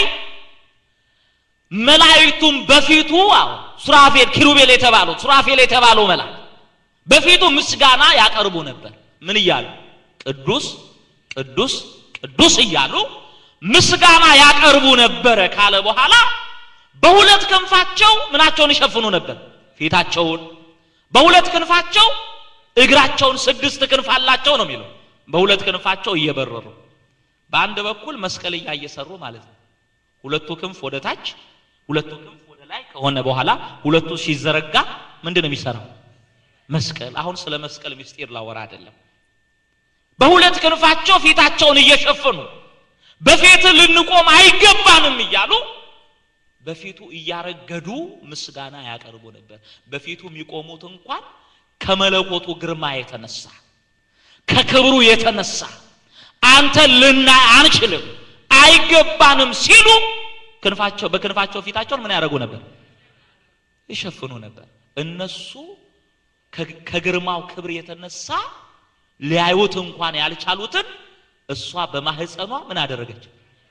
መላእክቱም በፊቱ አው ሱራፌል ኪሩቤል የተባሉት ሱራፌል የተባለው መልአክ በፊቱ ምስጋና ያቀርቡ ነበር። ምን እያሉ? ቅዱስ ቅዱስ ቅዱስ እያሉ ምስጋና ያቀርቡ ነበር ካለ በኋላ በሁለት ክንፋቸው ምናቸውን ይሸፍኑ ነበር? ፊታቸውን። በሁለት ክንፋቸው እግራቸውን ስድስት ክንፍ አላቸው ነው የሚለው በሁለት ክንፋቸው እየበረሩ በአንድ በኩል መስቀልያ እየሰሩ ማለት ነው ሁለቱ ክንፍ ወደ ታች ሁለቱ ክንፍ ወደ ላይ ከሆነ በኋላ ሁለቱ ሲዘረጋ ምንድነው የሚሰራው መስቀል አሁን ስለ መስቀል ምስጢር ላወራ አይደለም በሁለት ክንፋቸው ፊታቸውን እየሸፈኑ በፊት ልንቆም አይገባንም እያሉ በፊቱ እያረገዱ ምስጋና ያቀርቡ ነበር በፊቱ የሚቆሙት እንኳን ከመለኮቱ ግርማ የተነሳ ከክብሩ የተነሳ አንተ ልናይ አንችልም አይገባንም ሲሉ ክንፋቸው በክንፋቸው ፊታቸውን ምን ያደርጉ ነበር ይሸፍኑ ነበር እነሱ ከግርማው ክብር የተነሳ ሊያዩት እንኳን ያልቻሉትን እሷ በማህፀኗ ምን አደረገች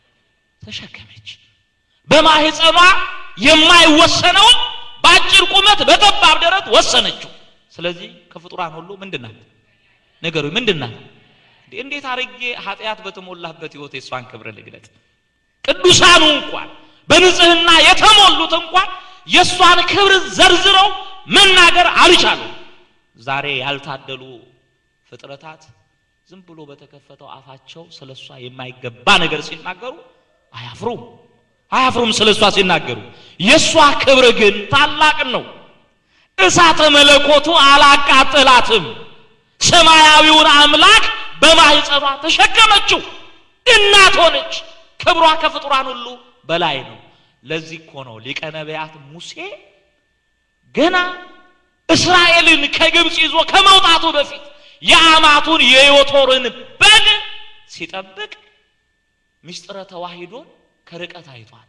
ተሸከመች በማህፀኗ የማይወሰነው ባጭር ቁመት በጠባብ ደረት ወሰነችው ስለዚህ ከፍጡራን ሁሉ ምንድናት ነገሩ ምንድናት እንዴት አርጌ ኃጢያት በተሞላበት ህይወት የሷን ክብር ልግለጥ ቅዱሳኑ እንኳን በንጽህና የተሞሉት እንኳን የሷን ክብር ዘርዝረው መናገር አልቻሉም ዛሬ ያልታደሉ ፍጥረታት ዝም ብሎ በተከፈተው አፋቸው ስለሷ የማይገባ ነገር ሲናገሩ አያፍሩም አያፍሩም ስለሷ ሲናገሩ የሷ ክብር ግን ታላቅ ነው እሳተ መለኮቱ አላቃጠላትም ሰማያዊውን አምላክ በማህፀኗ ተሸከመችው እናት ሆነች ክብሯ ከፍጡራን ሁሉ በላይ ነው ለዚህ እኮ ነው ሊቀ ነቢያት ሙሴ ገና እስራኤልን ከግብጽ ይዞ ከመውጣቱ በፊት የአማቱን የዮቶርን በግ ሲጠብቅ ምስጢረ ተዋሂዶን ከርቀት አይቷል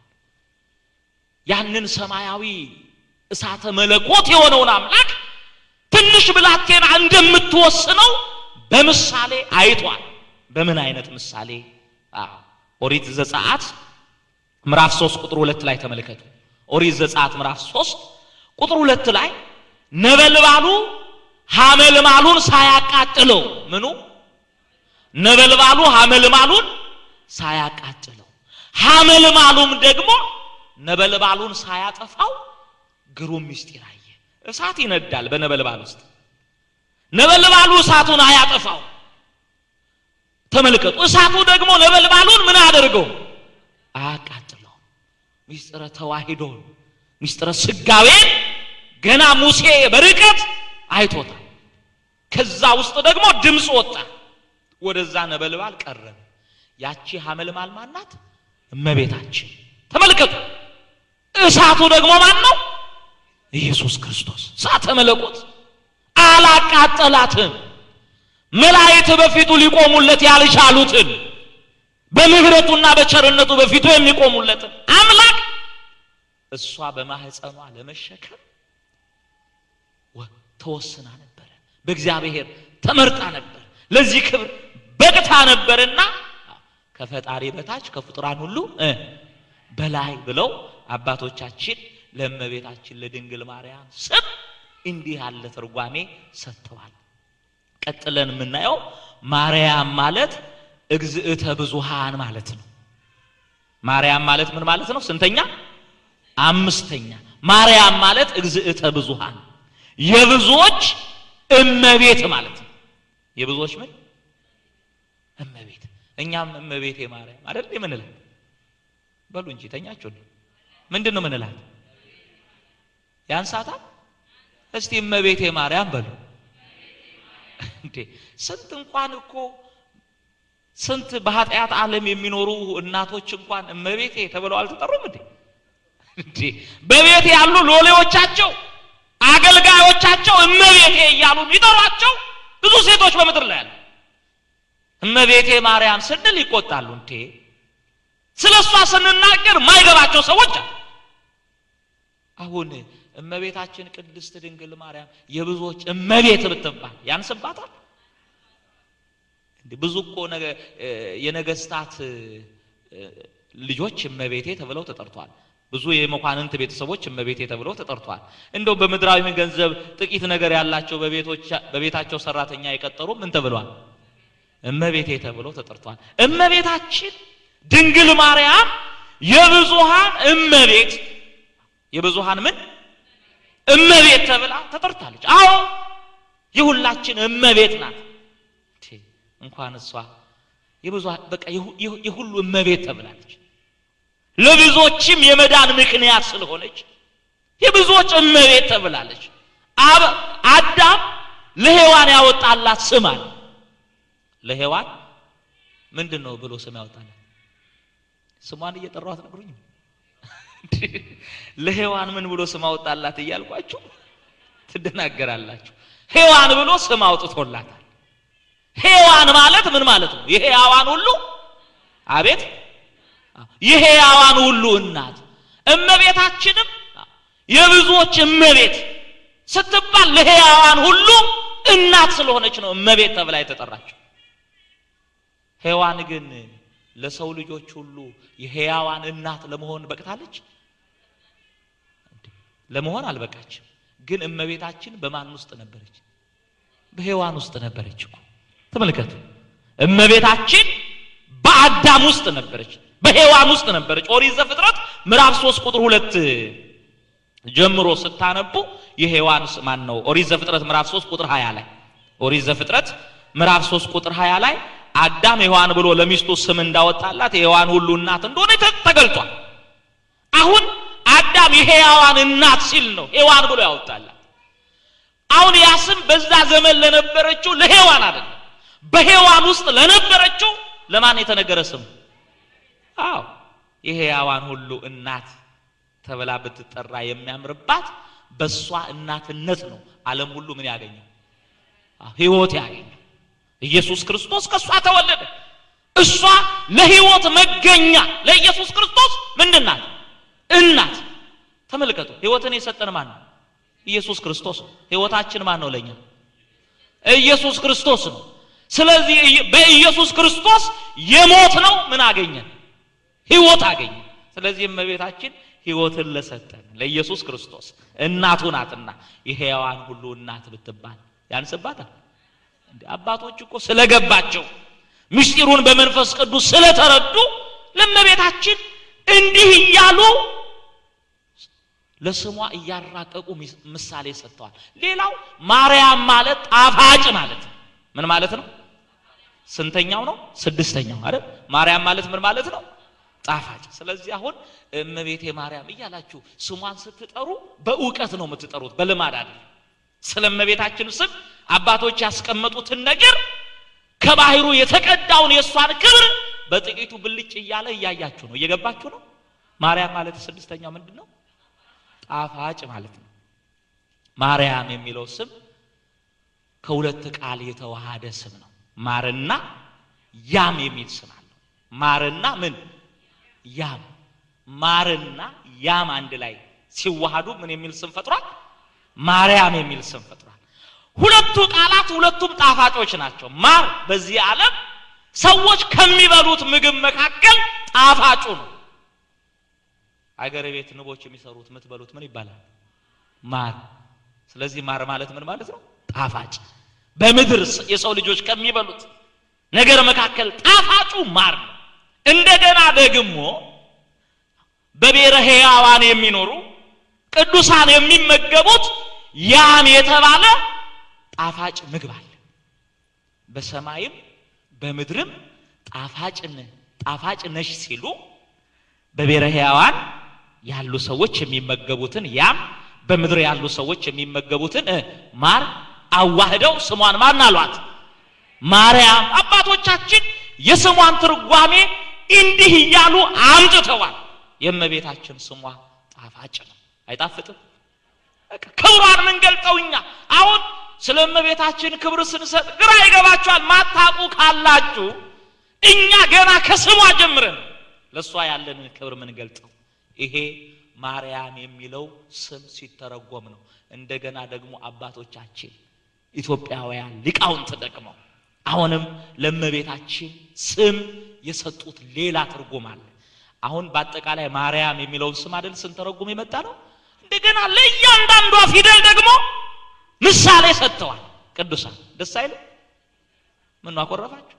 ያንን ሰማያዊ እሳተ መለኮት የሆነውን አምላክ ትንሽ ብላቴና እንደምትወስነው በምሳሌ አይቷል በምን አይነት ምሳሌ አዎ ኦሪት ዘጸአት ምዕራፍ ሶስት ቁጥር ሁለት ላይ ተመልከቱ ኦሪት ዘጸአት ምዕራፍ ሶስት ቁጥር ሁለት ላይ ነበልባሉ ሐመልማሉን ሳያቃጥለው ምኑ ነበልባሉ ሐመልማሉን ሳያቃጥለው ሐመልማሉም ደግሞ ነበልባሉን ሳያጠፋው ግሩም ምስጢር አየ እሳት ይነዳል በነበልባል ውስጥ ነበልባሉ እሳቱን አያጠፋው ተመልከቱ እሳቱ ደግሞ ነበልባሉን ምን አደረገው አቃጥለው ምስጢረ ተዋሂዶ ምስጢረ ስጋዌን ገና ሙሴ በርቀት አይቶታል ከዛ ውስጥ ደግሞ ድምጽ ወጣ ወደዛ ነበልባል ቀረበ ያቺ ሐመልማል ማናት እመቤታችን ተመልከቱ እሳቱ ደግሞ ማን ነው ኢየሱስ ክርስቶስ እሳተ መለኮት አላቃጠላትም መላእክት በፊቱ ሊቆሙለት ያልቻሉትን በምህረቱና በቸርነቱ በፊቱ የሚቆሙለትን አምላክ እሷ በማህፀኗ ለመሸከም ተወስና ነበር በእግዚአብሔር ተመርጣ ነበር ለዚህ ክብር በቅታ ነበርና ከፈጣሪ በታች ከፍጡራን ሁሉ በላይ ብለው አባቶቻችን ለእመቤታችን ለድንግል ማርያም ስም እንዲህ ያለ ትርጓሜ ሰጥተዋል ቀጥለን የምናየው ማርያም ማለት እግዝእተ ብዙሃን ማለት ነው ማርያም ማለት ምን ማለት ነው ስንተኛ አምስተኛ ማርያም ማለት እግዝእተ ብዙሃን የብዙዎች እመቤት ማለት ነው የብዙዎች ምን እመቤት እኛም እመቤቴ ማርያም አይደል የምንለው በሉ እንጂ ተኛችሁ ምንድነው ምንላት ያንሳታ እስቲ እመቤቴ ማርያም በሉ እንዴ ስንት እንኳን እኮ ስንት በኃጢአት ዓለም የሚኖሩ እናቶች እንኳን እመቤቴ ተብለው አልተጠሩም እንዴ እንዴ በቤት ያሉ ሎሌዎቻቸው አገልጋዮቻቸው እመቤቴ እያሉ ይጠሯቸው ብዙ ሴቶች በመድር ላይ አሉ እመቤቴ ማርያም ስንል ይቆጣሉ እንዴ ስለሷ ስንናገር ማይገባቸው ሰዎች አሁን እመቤታችን ቅድስት ድንግል ማርያም የብዙዎች እመቤት ብትባል ያንስባታል እንዴ ብዙ እኮ ነገ የነገስታት ልጆች እመቤቴ ተብለው ተጠርቷል ብዙ የመኳንንት ቤተሰቦች እመቤቴ ተብለው ተጠርቷል እንደው በመድራዊ ገንዘብ ጥቂት ነገር ያላቸው በቤቶች በቤታቸው ሰራተኛ የቀጠሩ ምን ተብሏል እመቤቴ ተብለው ተጠርቷል እመቤታችን ድንግል ማርያም የብዙሃን እመቤት የብዙሃን ምን እመቤት ተብላ ተጠርታለች አዎ የሁላችን እመቤት ናት። እንኳን እሷ የብዙ በቃ የሁሉ እመቤት ተብላለች። ለብዙዎችም የመዳን ምክንያት ስለሆነች የብዙዎች እመቤት ተብላለች። አዳም ለሔዋን ያወጣላት ስም አለ። ለሔዋን ምንድነው ብሎ ስም ያወጣላት? ስሟን እየጠራኋት ነግሩኝ። ለሔዋን ምን ብሎ ስም አወጣላት እያልኳችሁ ትደናገራላችሁ። ሔዋን ብሎ ስም አውጥቶላታል። ሔዋን ማለት ምን ማለት ነው? የሕያዋን ሁሉ አቤት የሕያዋን ሁሉ እናት እመቤታችንም የብዙዎች እመቤት ስትባል ለሕያዋን ሁሉ እናት ስለሆነች ነው እመቤት ተብላ የተጠራችው። ሔዋን ግን ለሰው ልጆች ሁሉ የሕያዋን እናት ለመሆን በቅታለች? ለመሆን አልበቃችም። ግን እመቤታችን በማን ውስጥ ነበረች? በሔዋን ውስጥ ነበረች እኮ። ተመልከቱ፣ እመቤታችን በአዳም ውስጥ ነበረች፣ በሔዋን ውስጥ ነበረች። ኦሪት ዘፍጥረት ምዕራፍ ሶስት ቁጥር ሁለት ጀምሮ ስታነቡ የሔዋን ማን ነው? ኦሪት ዘፍጥረት ምዕራፍ ሶስት ቁጥር ሃያ ላይ ኦሪት ዘፍጥረት ምዕራፍ ሶስት ቁጥር ሃያ ላይ አዳም ሔዋን ብሎ ለሚስቱ ስም እንዳወጣላት የሔዋን ሁሉ እናት እንደሆነ ተገልጧል። አሁን አዳም የሕያዋን እናት ሲል ነው ሔዋን ብሎ ያወጣላት። አሁን ያ ስም በዛ ዘመን ለነበረችው ለሔዋን አይደለም፣ በሔዋን ውስጥ ለነበረችው ለማን የተነገረ ስም? አዎ የሕያዋን ሁሉ እናት ተብላ ብትጠራ የሚያምርባት በሷ እናትነት ነው ዓለም ሁሉ ምን ያገኘው? ሕይወት ያገኘው። ኢየሱስ ክርስቶስ ከሷ ተወለደ። እሷ ለሕይወት መገኛ ለኢየሱስ ክርስቶስ ምንድናት? እናት። ተመልከቱ፣ ሕይወትን የሰጠን ማን ነው? ኢየሱስ ክርስቶስ ነው። ሕይወታችን ማን ነው ለኛ? ኢየሱስ ክርስቶስ ነው። ስለዚህ በኢየሱስ ክርስቶስ የሞት ነው ምን አገኘን? ሕይወት አገኘን። ስለዚህ እመቤታችን ሕይወትን ለሰጠን ለኢየሱስ ክርስቶስ እናቱ ናትና የሕያዋን ሁሉ እናት ብትባል ያንስባታል? እንዴ አባቶች እኮ ስለገባቸው ምስጢሩን በመንፈስ ቅዱስ ስለተረዱ ለእመቤታችን እንዲህ እያሉ ለስሟ እያራቀቁ ምሳሌ ሰጥተዋል። ሌላው ማርያም ማለት ጣፋጭ ማለት ነው። ምን ማለት ነው? ስንተኛው ነው? ስድስተኛው አይደል? ማርያም ማለት ምን ማለት ነው? ጣፋጭ። ስለዚህ አሁን እመቤቴ ማርያም እያላችሁ ስሟን ስትጠሩ በእውቀት ነው የምትጠሩት፣ በልማድ አይደል። ስለእመቤታችን ስም አባቶች ያስቀመጡትን ነገር ከባህሩ የተቀዳውን የሷን ክብር በጥቂቱ ብልጭ እያለ እያያችሁ ነው። እየገባችሁ ነው? ማርያም ማለት ስድስተኛው ምንድነው? ጣፋጭ ማለት ነው። ማርያም የሚለው ስም ከሁለት ቃል የተዋሃደ ስም ነው። ማርና ያም የሚል ስም አለው። ማርና ምን ያም፣ ማርና ያም አንድ ላይ ሲዋሃዱ ምን የሚል ስም ፈጥሯል? ማርያም የሚል ስም ፈጥሯል። ሁለቱ ቃላት ሁለቱም ጣፋጮች ናቸው። ማር በዚህ ዓለም ሰዎች ከሚበሉት ምግብ መካከል ጣፋጩ ነው። አገር ቤት ንቦች የሚሰሩት የምትበሉት ምን ይባላል? ማር። ስለዚህ ማር ማለት ምን ማለት ነው? ጣፋጭ። በምድር የሰው ልጆች ከሚበሉት ነገር መካከል ጣፋጩ ማር ነው። እንደገና ደግሞ በብሔረ ሕያዋን የሚኖሩ ቅዱሳን የሚመገቡት ያም የተባለ ጣፋጭ ምግብ አለ። በሰማይም በምድርም ጣፋጭን ጣፋጭ ነሽ ሲሉ በብሔረ ሕያዋን ያሉ ሰዎች የሚመገቡትን ያም በምድር ያሉ ሰዎች የሚመገቡትን ማር አዋህደው ስሟን ማን አሏት? ማርያም። አባቶቻችን የስሟን ትርጓሜ እንዲህ እያሉ አምጥተዋል። የእመቤታችን ስሟ ጣፋጭ ነው። አይጣፍጥም? ክብሯን ምን ገልጠውኛ። አሁን ስለ እመቤታችን ክብር ስንሰጥ ግራ ይገባችኋል። ማታቁ ካላችሁ እኛ ገና ከስሟ ጀምረን ለሷ ያለንን ክብር ምን ገልጠው። ይሄ ማርያም የሚለው ስም ሲተረጎም ነው። እንደገና ደግሞ አባቶቻችን ኢትዮጵያውያን ሊቃውንት ተጠቅመው አሁንም ለእመቤታችን ስም የሰጡት ሌላ ትርጉም አለ። አሁን በአጠቃላይ ማርያም የሚለውን ስም አይደል ስንተረጉም የመጣ ነው። እንደገና ለእያንዳንዷ ፊደል ደግሞ ምሳሌ ሰጥተዋል ቅዱሳን። ደስ አይልም? ምን አቆረፋችሁ?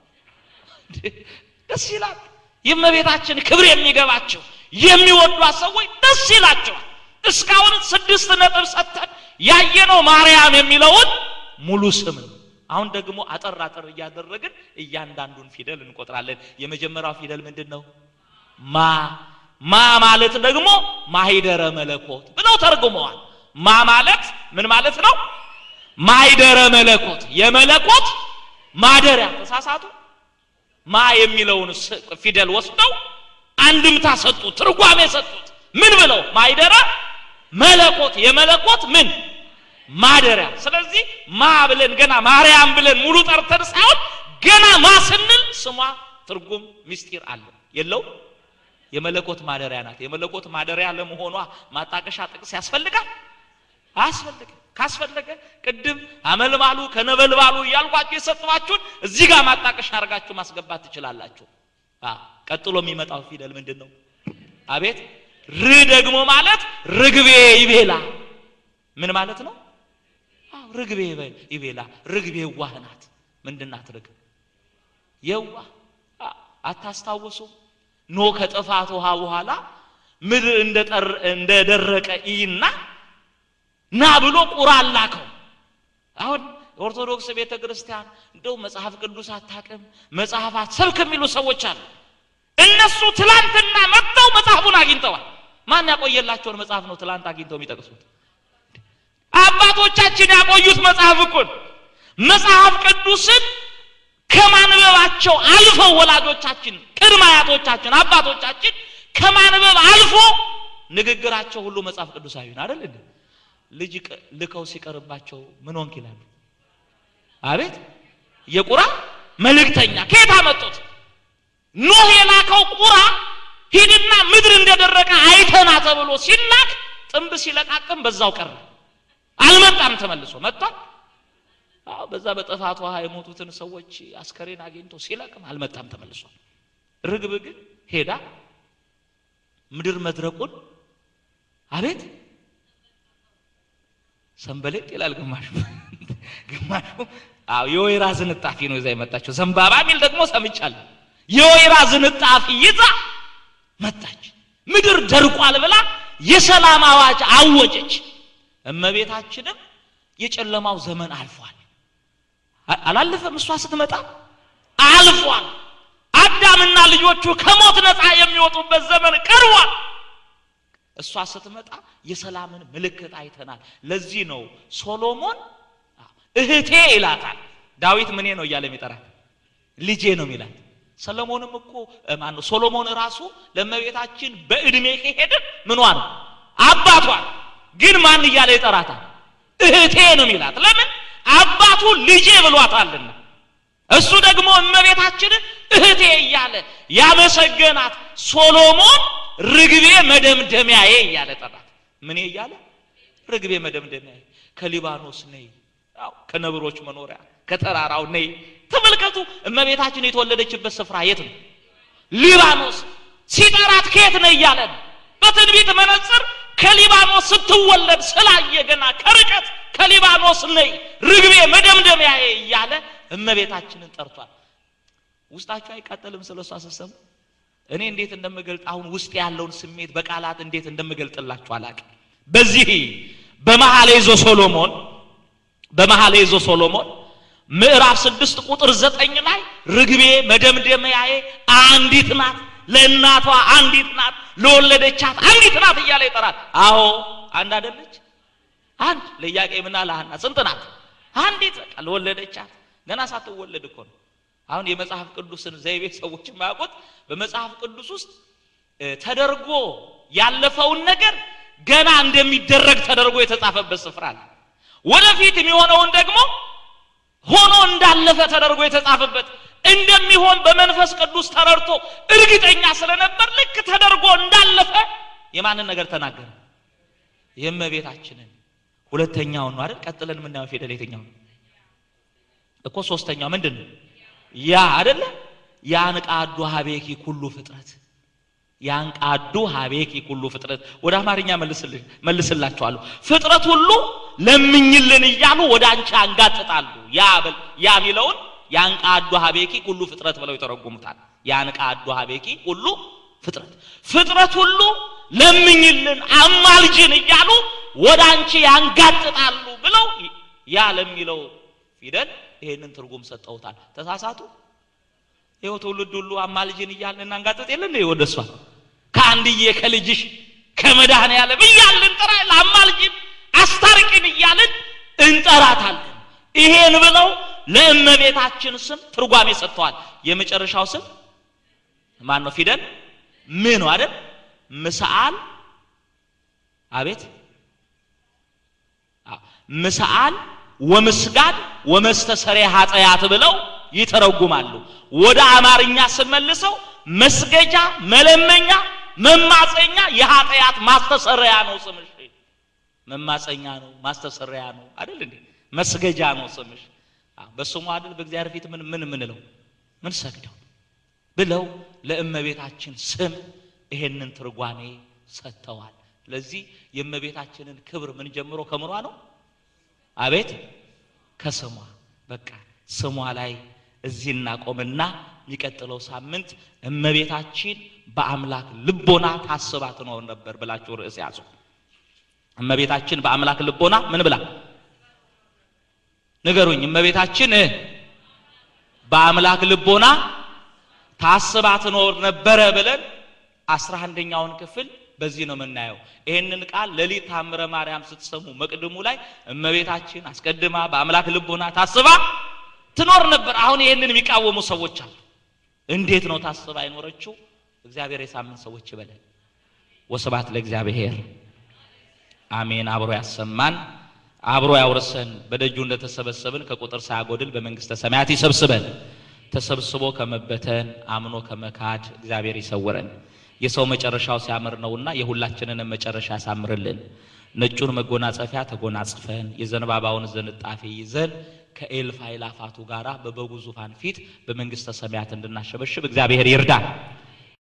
ደስ ይላል። የእመቤታችን ክብር የሚገባቸው የሚወዷት ሰዎች ደስ ይላቸዋል። እስካሁን ስድስት ነጥብ ሰጥተን ያየነው ማርያም የሚለውን ሙሉ ስም ነው። አሁን ደግሞ አጠር አጠር እያደረግን እያንዳንዱን ፊደል እንቆጥራለን። የመጀመሪያው ፊደል ምንድነው? ማ ማ ማለት ደግሞ ማሂደረ መለኮት ብለው ተርጉመዋል። ማ ማለት ምን ማለት ነው? ማሂደረ መለኮት የመለኮት ማደሪያ። ተሳሳቱ። ማ የሚለውን ፊደል ወስደው አንድምታ ሰጡት፣ ትርጓሜ ሰጡት። ምን ብለው? ማሂደረ መለኮት የመለኮት ምን ማደሪያ። ስለዚህ ማ ብለን ገና ማርያም ብለን ሙሉ ጠርተን ሳይሆን ገና ማ ስንል ስሟ ትርጉም ምስጢር አለ የለው? የመለኮት ማደሪያ ናት። የመለኮት ማደሪያ ለመሆኗ ማጣቀሻ ጥቅስ ያስፈልጋል? አያስፈልግም። ካስፈለገ ቅድም አመልማሉ ከነበልባሉ ያልኳችሁ የሰጥቷችሁን እዚህ ጋር ማጣቀሻ አርጋችሁ ማስገባት ትችላላችሁ። አ ቀጥሎ የሚመጣው ፊደል ምንድነው? አቤት ር ደግሞ ማለት ርግቤ ይቤላ ምን ማለት ነው? አው ርግቤ ይቤላ ርግቤ ዋህናት። ምንድናት ርግብ? የዋ አታስታውሱ? ኖ ከጥፋት ውሃ በኋላ ምድር እንደጠር እንደደረቀ ይና ና ብሎ ቁራን ላከው። አሁን ኦርቶዶክስ ቤተክርስቲያን እንደው መጽሐፍ ቅዱስ አታቀም መጽሐፋት ሰብክ የሚሉ ሰዎች አሉ። እነሱ ትላንትና መጥተው መጽሐፉን አግኝተዋል። ማን ያቆየላቸውን መጽሐፍ ነው ትላንት አግኝተው የሚጠቅሱት? አባቶቻችን ያቆዩት መጽሐፍ እኮ መጽሐፍ ቅዱስን ከማንበባቸው አልፈው ወላጆቻችን ቅድመ አያቶቻችን አባቶቻችን ከማንበብ አልፎ ንግግራቸው ሁሉ መጽሐፍ ቅዱሳዊ ነው አይደል እንዴ? ልጅ ልከው ሲቀርባቸው ምን ሆንክ ይላሉ? አቤት የቁራ መልእክተኛ ከየት አመጡት? ኖህ የላከው ቁራ ሄድና ምድር እንደደረቀ አይተና ተብሎ ሲላክ ጥንብ ሲለቃቅም በዛው ቀረ። አልመጣም ተመልሶ መጣ። አዎ በዛ በጥፋት ውሃ የሞቱትን ሰዎች አስከሬን አግኝቶ ሲለቅም አልመጣም ተመልሶ። ርግብ ግን ሄዳ ምድር መድረቁን አቤት ሰንበሌጥ ይላል ግማሹ ግማሹ አዎ የወይራ ዝንጣፊ ነው እዛ የመጣችው። ዘንባባ ሚል ደግሞ ሰምቻለሁ። የወይራ ዝንጣፊ ይዛ መጣች። ምድር ደርቋል ብላ የሰላም አዋጅ አወጀች። እመቤታችንም የጨለማው ዘመን አልፏል አላለፈም? እሷ ስትመጣ አልፏል። አዳምና ልጆቹ ከሞት ነፃ የሚወጡበት ዘመን ቀርቧል። እሷ ስትመጣ የሰላምን ምልክት አይተናል። ለዚህ ነው ሶሎሞን እህቴ ይላታል። ዳዊት ምኔ ነው እያለ የሚጠራት? ልጄ ነው ይላል። ሰሎሞንም እኮ ማነው ሶሎሞን ራሱ ለእመቤታችን በእድሜ ከሄደ ምንዋ ነው? አባቷ። ግን ማን እያለ ይጠራታል? እህቴ ነው ይላት። ለምን? አባቱ ልጄ ብሏታልና። እሱ ደግሞ እመቤታችን እህቴ እያለ ያመሰገናት ሶሎሞን ርግቤ መደምደሚያዬ እያለ ጠራት። ምን እያለ? ርግቤ መደምደሚያዬ ከሊባኖስ ነይ፣ አው ከነብሮች መኖሪያ ከተራራው ነይ። ተመልከቱ እመቤታችን የተወለደችበት ስፍራ የት ነው? ሊባኖስ። ሲጠራት ከየት ነው እያለ በትንቢት መነጽር ከሊባኖስ ስትወለድ ስላየ ገና ከርቀት ከሊባኖስ ነይ ርግቤ መደምደሚያዬ እያለ እመቤታችንን ጠርቷል። ውስጣችሁ አይቃጠልም ስለሷ አሰሰሙ? እኔ እንዴት እንደምገልጥ አሁን ውስጥ ያለውን ስሜት በቃላት እንዴት እንደምገልጥላችሁ አላውቅም። በዚህ በመኃልየ ዘሰሎሞን በመኃልየ ዘሰሎሞን ምዕራፍ ስድስት ቁጥር ዘጠኝ ላይ ርግቤ መደምደሚያዬ አንዲት ናት፣ ለእናቷ አንዲት ናት፣ ለወለደቻት አንዲት ናት እያለ ይጠራል። አዎ አንድ አይደለች? አንድ ለኢያቄምና ለሐና ስንት ናት? አንዲት። በቃ ለወለደቻት ገና ሳትወለድ እኮ ነው። አሁን የመጽሐፍ ቅዱስን ዘይቤ ሰዎች ማያውቁት በመጽሐፍ ቅዱስ ውስጥ ተደርጎ ያለፈውን ነገር ገና እንደሚደረግ ተደርጎ የተጻፈበት ስፍራ አለ። ወደፊት የሚሆነውን ደግሞ ሆኖ እንዳለፈ ተደርጎ የተጻፈበት እንደሚሆን በመንፈስ ቅዱስ ተረድቶ እርግጠኛ ስለነበር ልክ ተደርጎ እንዳለፈ የማንን ነገር ተናገረ? የእመቤታችንን። ሁለተኛው ነው አይደል? ቀጥለን ምናየው ፊደል የትኛው እኮ? ሶስተኛው ምንድነው? ያ አይደለ? ያንቃዱ ሀቤኪ ኩሉ ፍጥረት፣ ያንቃዱ ሀቤኪ ኩሉ ፍጥረት። ወደ አማርኛ መልስልኝ መልስላችኋለሁ። ፍጥረት ሁሉ ለምኝልን እያሉ ወደ አንቺ አንጋጥጣሉ። ያ ያ ሚለውን ያንቃዱ ሀቤኪ ኩሉ ፍጥረት ብለው ይተረጉሙታል። ያንቃዱ ሀቤኪ ኩሉ ፍጥረት፣ ፍጥረት ሁሉ ለምኝልን አማልጅን እያሉ ወደ አንቺ ያንጋጥጣሉ ብለው ያ ለሚለው ፊደል ይሄንን ትርጉም ሰጠውታል ተሳሳቱ ይኸው ትውልድ ሁሉ አማልጅን ይያልን እናንጋጥጥ የለን ነው ወደሷ ካንድዬ ከልጅሽ ከመድኃኔዓለም ይያልን ጥራ ለአማልጅን አስታርቂን ይያልን እንጠራታለን ይሄን ብለው ለእመቤታችን ስም ትርጓሜ ሰጥተዋል የመጨረሻው ስም ማን ነው ፊደል ምን ነው አይደል ምሳአል አቤት ምሳአል ወምስጋድ ወመስተሰሪያ ኃጢአት ብለው ይተረጉማሉ ወደ አማርኛ ስመልሰው መስገጃ መለመኛ መማፀኛ የኃጢአት ማስተሰሪያ ነው ስምሽ መማፀኛ ነው ማስተሰሪያ ነው አይደል እንዴ መስገጃ ነው ስምሽ በስሙ አይደል በእግዚአብሔር ፊት ምን ምን ምን ነው ምን ሰግደው ብለው ለእመቤታችን ስም ይሄንን ትርጓሜ ሰጥተዋል ስለዚህ የእመቤታችንን ክብር ምን ጀምሮ ከምሯ ነው አቤት ከስሟ በቃ ስሟ ላይ እዚህና ቆምና የሚቀጥለው ሳምንት እመቤታችን በአምላክ ልቦና ታስባ ትኖር ነበር ብላችሁ ርዕስ ያዙ እመቤታችን በአምላክ ልቦና ምን ብላ ንገሩኝ እመቤታችን በአምላክ ልቦና ታስባ ትኖር ነበር ብለን አስራ አንደኛውን ክፍል በዚህ ነው መናየው ይሄንን ቃል ለሊት ታምረ ማርያም ስትሰሙ መቅድሙ ላይ እመቤታችን አስቀድማ በአምላክ ልቦና ታስባ ትኖር ነበር አሁን ይሄንን የሚቃወሙ ሰዎች አሉ እንዴት ነው ታስባ አይኖርችው እግዚአብሔር የሳምን ሰዎች ይበላል ወስብሐት ለእግዚአብሔር አሜን አብሮ ያሰማን አብሮ ያውርሰን በደጁ እንደተሰበሰብን ከቁጥር ሳያጎድል በመንግስተ ሰማያት ይሰብስበን ተሰብስቦ ከመበተን አምኖ ከመካድ እግዚአብሔር ይሰውረን የሰው መጨረሻው ሲያምር ነውና የሁላችንን መጨረሻ ያሳምርልን ነጩን መጎናጸፊያ ተጎናጽፈን የዘንባባውን ዝንጣፊ ይዘን ከኤልፍ አእላፋቱ ጋራ በበጉ ዙፋን ፊት በመንግስተ ሰማያት እንድናሸበሽብ እግዚአብሔር ይርዳን